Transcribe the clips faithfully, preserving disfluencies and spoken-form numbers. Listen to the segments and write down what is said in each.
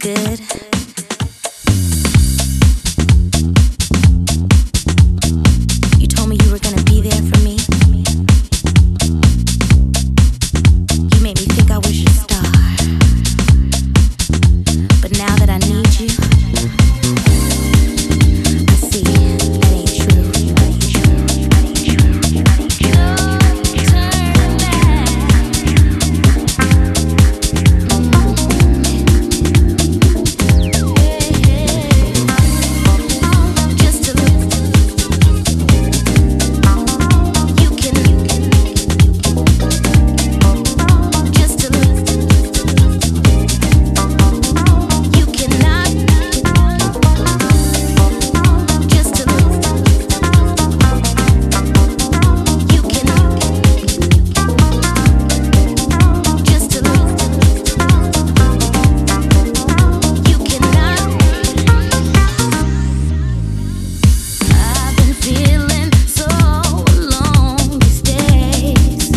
good. You told me you were gonna be there for me. You made me think I was your star. But now that I need you, I see that ain't true. That ain't true. That ain't true. That ain't true. Don't turn back. Just a look. You can. Just a look. You cannot. Just a look. You can. Just a look. You cannot. I've been feeling so alone these days.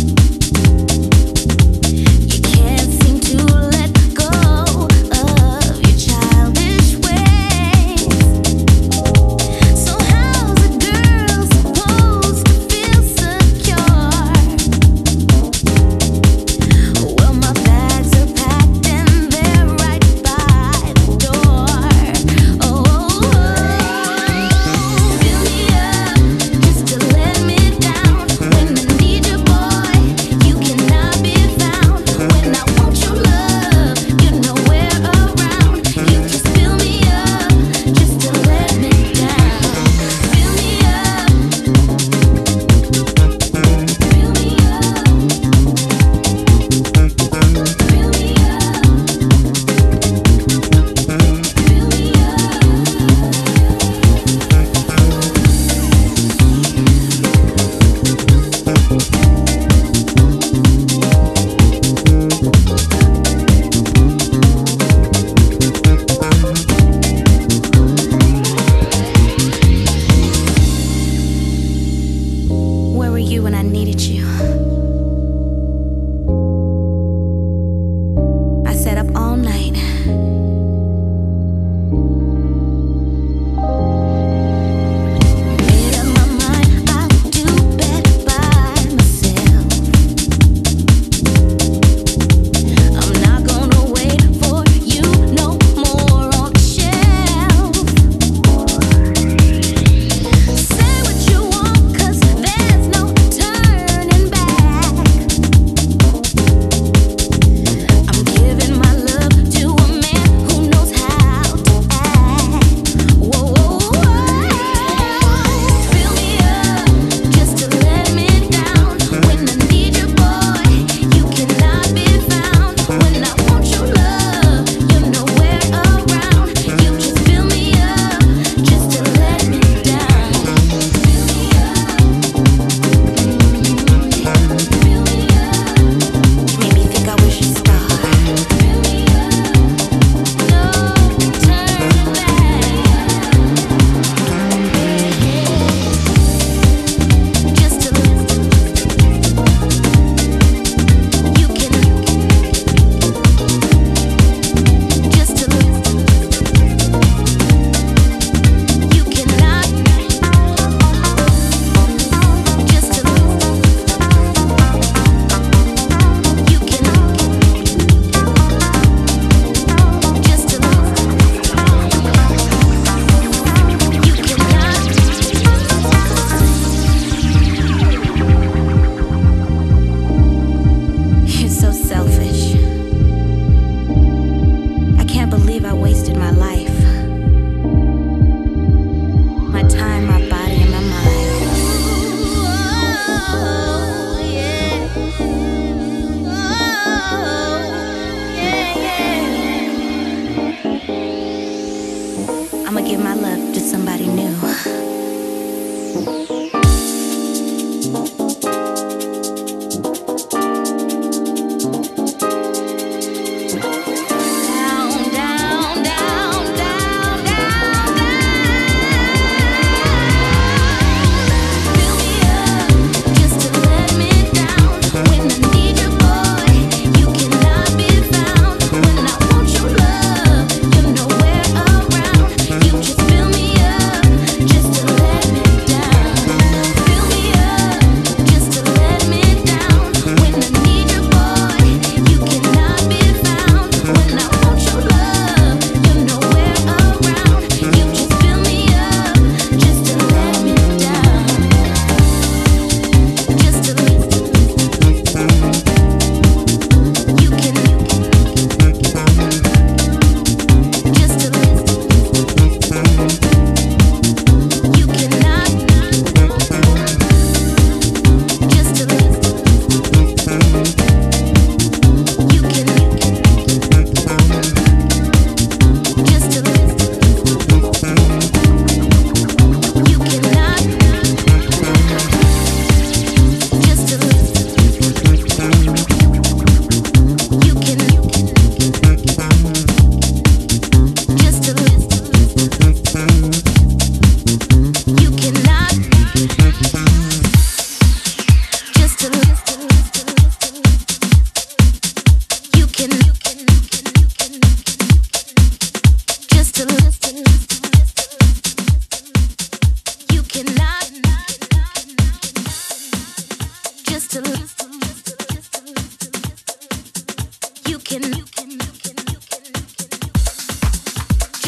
You can't seem to let go of your childish ways. So how's a girl supposed to feel secure? Well, my bags are packed and they're right by the door. Oh, fill me up just to let me down. When I need you, boy, you cannot be found. When I want your love, you're nowhere around. You just fill me up just to let me down. Fill me up. Fill me up. Fill me up. Fill me Where were you when I needed you? I sat up all night. Made up my mind I'll do better by myself. I'm not gonna wait for you no more on the shelf. Say what you want, 'cause there's no turning back. I'm giving my love to a man who knows how to act. Whoa, whoa, whoa. Fill me up just to let me down. When I need you, boy, you cannot be found. When I want your love, you're nowhere around. You just fill me up just to let me down. Fill me up. Fill me up. Made me think I was your star. Fill me up. No turning back. Just a look. You can. Just a look. You cannot. Just a look. You can. Just a look. You cannot. You're so selfish. I can't believe I wasted my life. My time, my body, and my mind. Oh, yeah. Oh, yeah, yeah. I'ma give my love to somebody new. Down, down, down, down, down, down. Fill me up just to let me down. When I need you, boy, you cannot be found. When I want your love,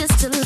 just to